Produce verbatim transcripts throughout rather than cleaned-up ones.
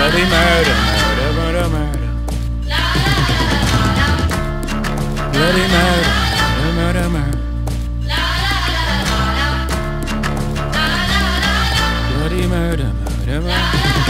Bloody murder, murder, murder, murder. Bloody murder, murder, murder, murder. Bloody murder, murder, murder.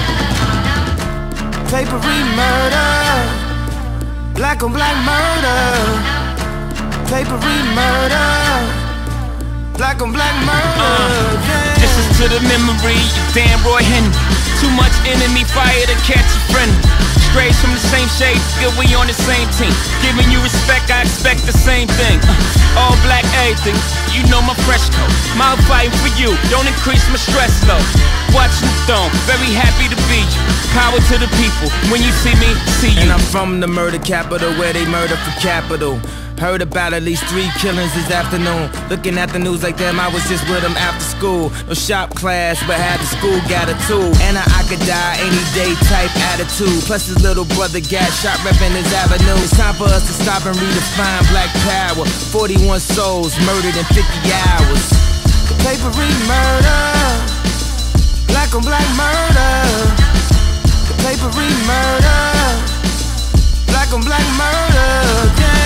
Papery murder, black on black murder. Papery murder, black on black murder. Uh, yeah. This is to the memory of Dan Roy Henry. Too much enemy fire to catch a friend. Strays from the same shade, good we on the same team. Giving you respect, I expect the same thing. uh, All black everything, you know my fresh coat. Mouth fighting for you, don't increase my stress though. Watching the throne, very happy to be you. Power to the people, when you see me, see you. And I'm from the murder capital where they murder for capital. Heard about at least three killings this afternoon. Looking at the news like them, I was just with them after school. No shop class, but had the school got a tool. And a I could die any day type attitude. Plus his little brother got shot repping his avenue. It's time for us to stop and redefine black power. forty-one souls murdered in fifty hours. The papery murder, black on black murder. The papery murder, black on black murder. Yeah.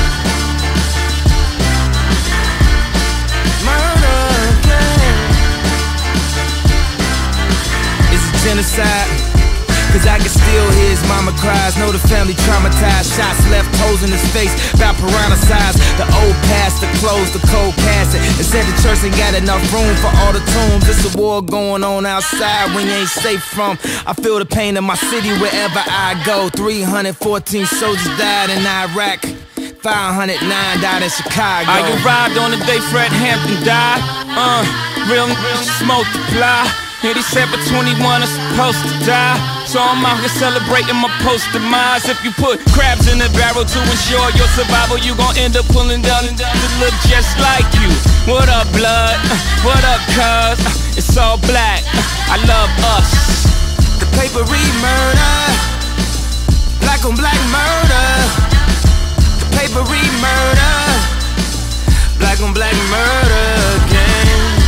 Genocide, cause I can still hear his mama cries. Know the family traumatized, shots left holes in his face, about piranha size. The old pastor closed the cold casket and said the church ain't got enough room for all the tombs. It's a war going on outside when you ain't safe from. I feel the pain in my city wherever I go. Three hundred fourteen soldiers died in Iraq, five hundred nine died in Chicago. I arrived on the day Fred Hampton died. Uh, real smoke to fly. Yeah, December twenty-first, I'm supposed to die. So I'm out here celebrating my post-demise. If you put crabs in the barrel to ensure your survival, you gon' end up pulling down and down to look just like you. What up, blood? Uh, what up, cuz? Uh, it's all black. Uh, I love us. The papery murder, black on black murder. The papery murder, black on black murder again.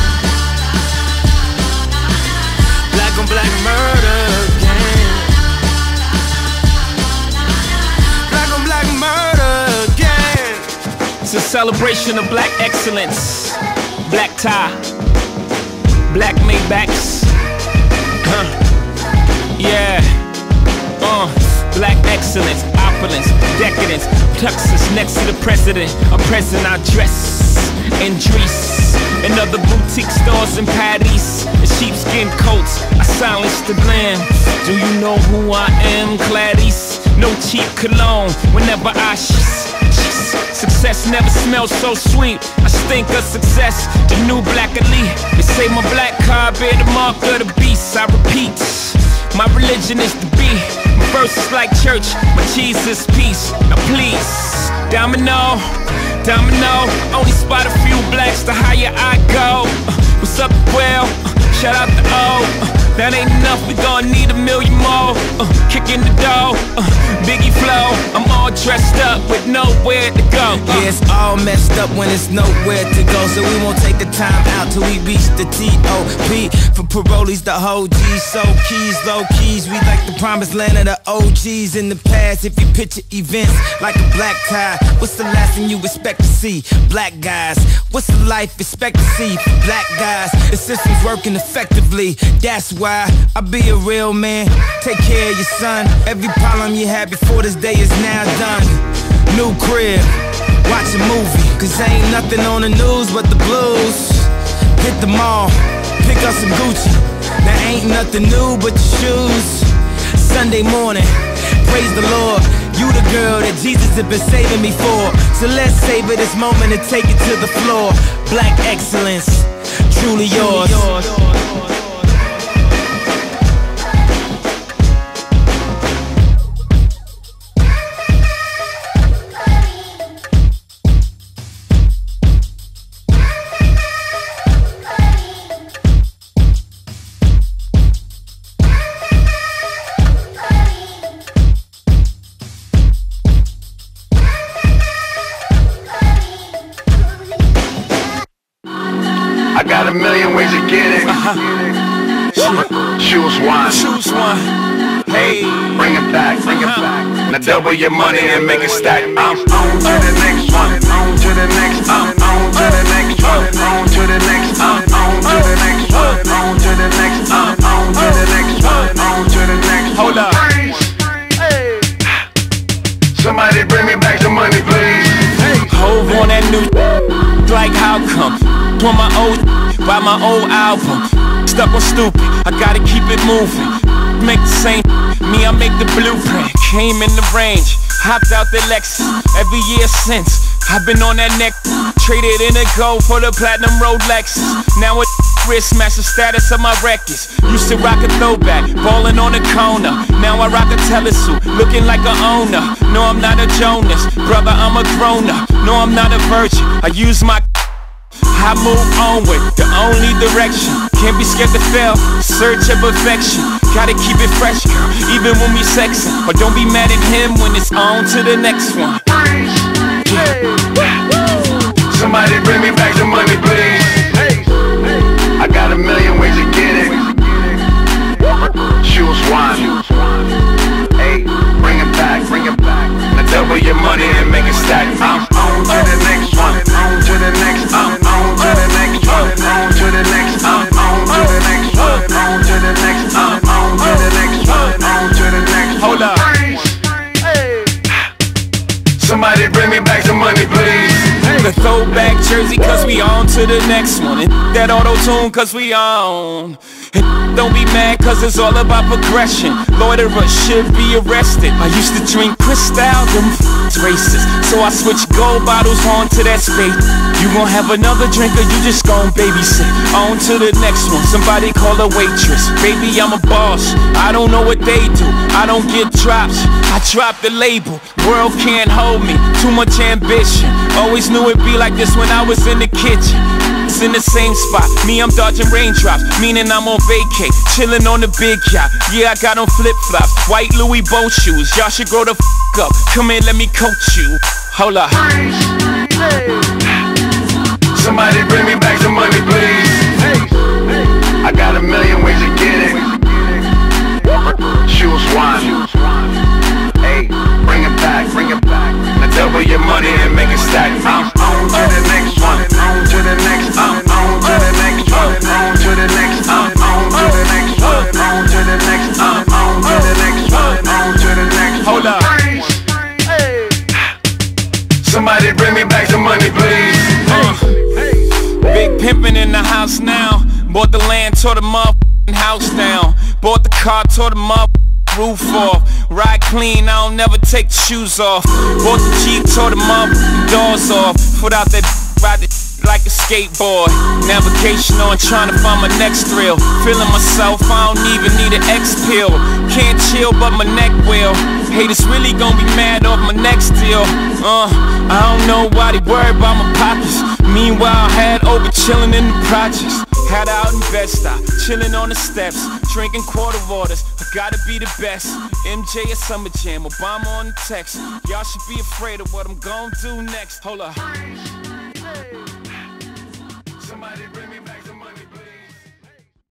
Black on black murder again. Black on black murder again. It's a celebration of black excellence. Black tie, black Maybachs. Huh. Yeah. Uh. Black excellence, opulence, decadence. Tuxes next to the president. A present I dress in Drees. And other boutique stores in Paris. And sheepskin coats, I silence the glam. Do you know who I am, Clarice? No cheap cologne whenever I sh Success never smells so sweet. I stink of success, the new black elite. They say my black card bear the mark of the beast. I repeat, my religion is the beat. My verse is like church, my cheese is peace. Now please, domino, domino. Only spot a few blacks, the higher I go. uh, What's up, well? Uh, shout out to O. uh, That ain't enough, we gon' need a million more. uh, Kicking the door, uh, Biggie flow. I'm all dressed up with nowhere to go. uh. Yeah, it's all messed up when it's nowhere to go. So we won't take the time out till we reach the T O P. For parolees, the whole G's, so keys, low keys. We like the promised land of the O Gs in the past. If you picture events like a black tie, what's the last thing you expect to see? Black guys. What's the life expectancy for black guys? The system's working effectively, that's why I be a real man. Take care of your son. Every problem you had before this day is now done. New crib, watch a movie, cause ain't nothing on the news but the blues. Hit the mall, pick up some Gucci. There ain't nothing new but your shoes. Sunday morning, praise the Lord. You the girl that Jesus has been saving me for. So let's savor this moment and take it to the floor. Black excellence, truly yours. I got a million ways to get it. Uh-huh. Choose one. Choose one. Hey, bring it back, bring it back. Now double your money and make it stack. I'm on to the next one, on to the next one, on to the next one, on to the next one, on to the next one, on to the next one, on to the next one, on to the next one. Hold up. Somebody bring me back the money, please. Hove on that new like how come? On my old, buy my old album. Stuck on stupid, I gotta keep it moving. Make the same, me I make the blueprint. Came in the range, hopped out the Lexus. Every year since, I've been on that neck. Traded in a gold for the platinum Rolexes. Now it wrist match the status of my records. Used to rock a throwback, ballin' on a corner. Now I rock a telesuit, looking like a owner. No, I'm not a Jonas, brother, I'm a grown-up. No, I'm not a virgin, I use my I move onward, the only direction. Can't be scared to fail, search of perfection. Gotta keep it fresh, girl, even when we sexin'. Or don't be mad at him when it's on to the next one. Somebody bring me back the money, please. I got a million ways to get it. Choose one. Hey, bring it back, bring it back. Now double your money and make it stack. I'm on to the next one, on to the next one, on to the next one, on to the next one, on to the next one, on to the next one, on to the next one, on to the next one. Hold up. Somebody bring me back the money, please. The throwback jersey cause we on to the next one. And that auto-tune cause we on. And don't be mad cause it's all about progression. Loiterers should be arrested. I used to drink Cristal, them racist. So I switched gold bottles on to that spade. You gon' have another drink or you just gon' babysit. On to the next one, somebody call a waitress. Baby, I'm a boss, I don't know what they do. I don't get drops, I drop the label. World can't hold me, too much ambition. Always knew it'd be like this when I was in the kitchen. It's in the same spot, me I'm dodging raindrops. Meaning I'm on vacay, chillin' on the big yacht. Yeah, I got on flip-flops, white Louis boat shoes. Y'all should grow the f*** up, come here, let me coach you. Hold up. Somebody bring me back the money, please. I got a million ways to get it. Choose one. Hey, bring it back, bring it back. Now double your money and make it stack. I'm on to the next one, on to the next one, on to the next one, on to the next one, on to the next one, on to the next one, on to the next one, on to the next one. Hold up. Somebody bring me back the money, please. Uh, big pimpin' in the house now. Bought the land, tore the motherfucking house down. Bought the car, tore the motherfucking roof off. Ride clean, I don't never take the shoes off. Bought the Jeep, tore the motherfucking doors off. Put out that ride the like a skateboard. Navigation on, trying to find my next thrill. Feeling myself, I don't even need an X pill. Can't chill but my neck will. Haters really gon' be mad off my next deal. Uh, I don't know why they worry about my pockets. Meanwhile, had over chillin' in the projects. Had out in Bed-Stuy, chillin' on the steps, drinking quarter waters. I gotta be the best. M J at Summer Jam, Obama on the text. Y'all should be afraid of what I'm gon' do next. Hold up. Somebody bring